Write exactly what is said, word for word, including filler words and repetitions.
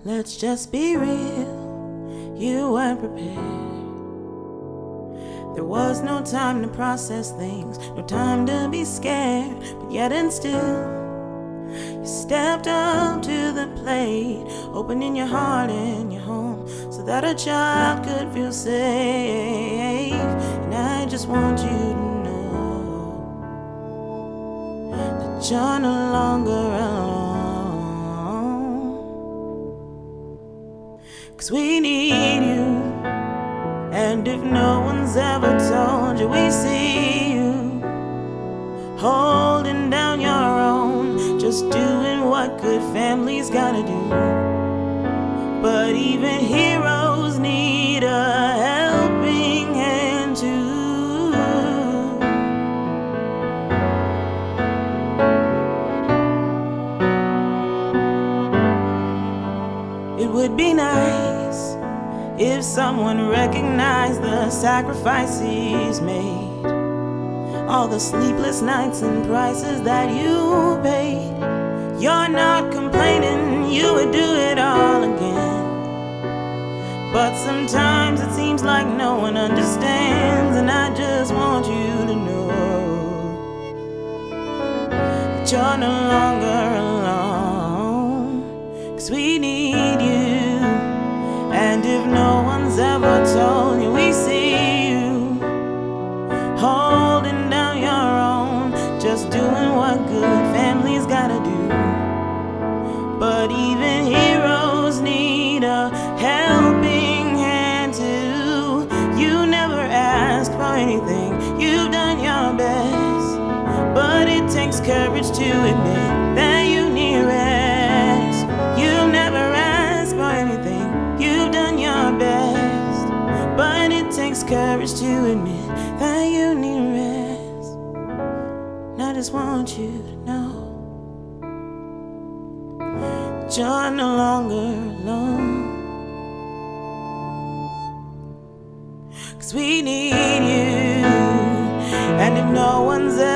Let's just be real, you weren't prepared. There was no time to process things, no time to be scared, but yet and still you stepped up to the plate, opening your heart and your home so that a child could feel safe. And I just want you to know that you're no longer alone. 'Cause we need you, and if no one's ever told you, we see you holding down your own, just doing what good families gotta do. But even heroes need a helping hand too. It would be nice if someone recognized the sacrifices made, all the sleepless nights and prices that you paid. You're not complaining, you would do it all again. But sometimes it seems like no one understands, and I just want you to know that you're no longer alone. 'Cause we need you, and if no one's ever told you, we see you holding down your own, just doing what good families gotta do. But even heroes need a helping hand too. You never asked for anything, you've done your best, but it takes courage to admit that you need rest. You never asked for anything, you've done your best, but it takes courage to admit that you need rest. And I just want you to know that you're no longer alone. 'Cause we need you, and if no one's ever